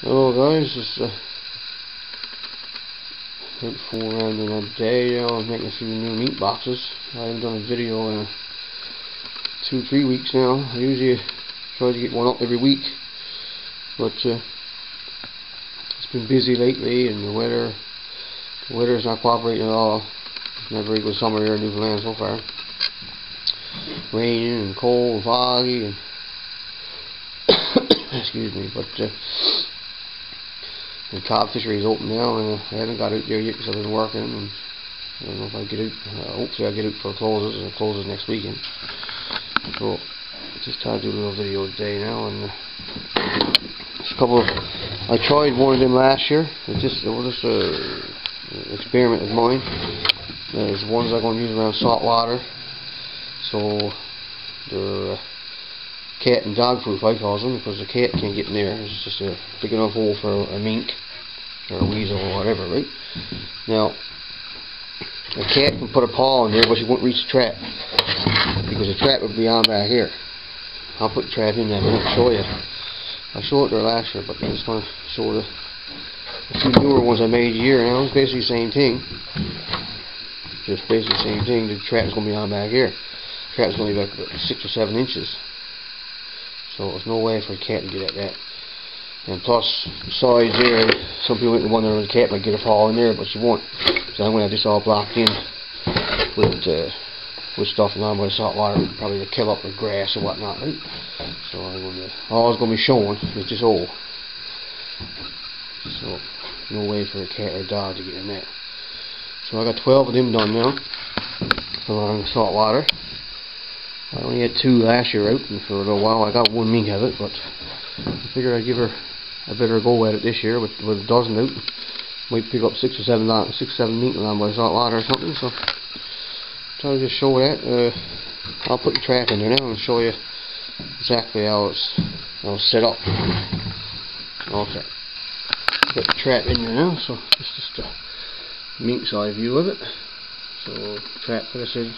Hello guys, it's about 4 around in a day now. I'm making a few new meat boxes. I haven't done a video in 2-3 weeks now. I usually try to get one up every week, but it's been busy lately, and the weather's not cooperating at all. It's not a very good summer here in Newfoundland so far. Raining and cold and foggy and excuse me, but the cod fishery is open now, and I haven't got out there yet because I've been working, and I don't know if I get out. Hopefully I'll get out for it closes next weekend. So just trying to do a little video today now, and I tried one of them last year. It was just a experiment of mine. There's ones I'm going to use around salt water, so they're cat and dog proof, I call them, because the cat can't get in there. It's just a big enough hole for a mink or a weasel or whatever, right? Now, a cat can put a paw in there, but she won't reach the trap, because the trap would be on back here. I'll put the trap in there and I'll show you. I showed it there last year, but I'm just going to show the few newer ones I made a year now. It's basically the same thing. Just basically the same thing. The trap's going to be on back here. The trap's going to be back about 6 or 7 inches. So there's no way for a cat to get at that. And plus, size there, some people might wonder if the cat might get a paw in there, but she won't. So I'm going to have this all blocked in with stuff along by the salt water, probably to kill up with grass or whatnot, right? So all it's going to be showing is this hole. So no way for a cat or a dog to get in there. So I got 12 of them done now along the salt water. I only had 2 last year out, and for a little while I got 1 mink of it, but I figured I'd give her a better go at it this year with a dozen out. Might pick up 6 or 7 mink along by the salt water or something. So trying to just show that. I'll put the trap in there now and show you exactly how it's set up. Okay, put the trap in there now. So it's just a mink's eye view of it. So trap, like I said.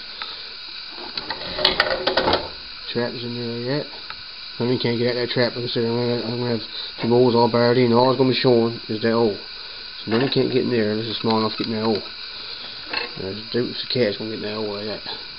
Trap is in there like that. I mean, can't get at that trap. Like I said, I'm gonna have some holes all barred in. All it's gonna be showing is that hole. So then it can't get in there. This is small enough to get in that hole. There's the cat's gonna get in that hole like that.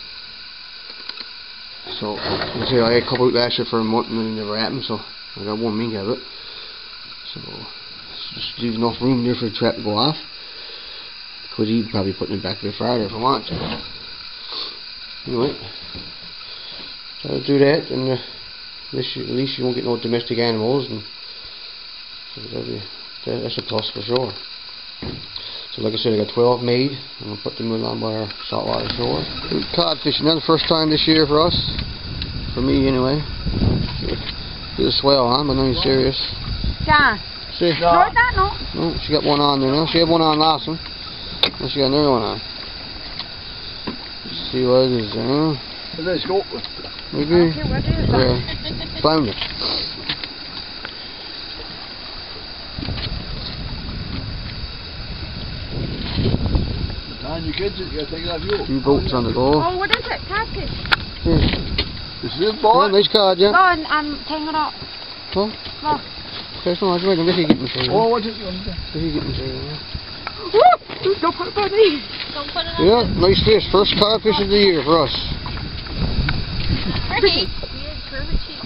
So, like I said, I had a couple out last year for a month and it never happened. So I got 1 mink of it. So just leave enough room there for the trap to go off. Could even probably put it back a bit farther if I want to. Anyway. So I'll do that, and at least you won't get no domestic animals, and so that's a plus for sure. So like I said, I got 12 made. I'm going to put them along by our saltwater shore. Cod fishing, that's the first time this year for us. For me anyway. Bit of swell, huh? But nothing serious. Yeah. See? No, she got one on there now. She had one on last one. Now she got another one on. Let's see what it is there, huh? Let's go. Maybe. Okay, what is that? Yeah. Flounder. Man, you kids, you gotta take it off you. 2 boats on the go. Oh, what is it? Catfish. Yeah. This is boy. Yeah, nice cod, yeah. Go and hang it up. Huh? Go. There's no idea. This is getting through. Oh, what's it doing? This is getting through. Don't put it on me. Don't put it on Yeah, nice fish. First codfish of the year for us. Pretty. Curvy cheek.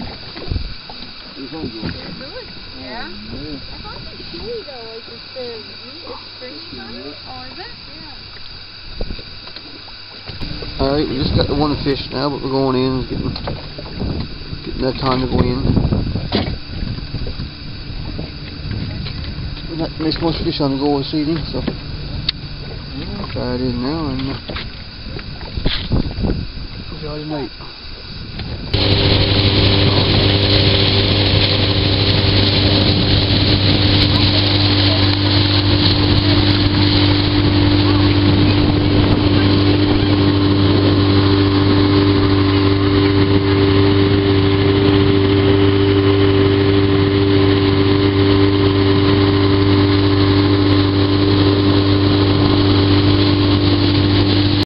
Yeah. I thought it was chewy though, like it's the meat is stringy on it. Oh, is it? Yeah. Alright, we just got the 1 fish now, but we're going in, getting that time to go in. We got nice much fish on the go this evening, so try it in now and enjoy the night.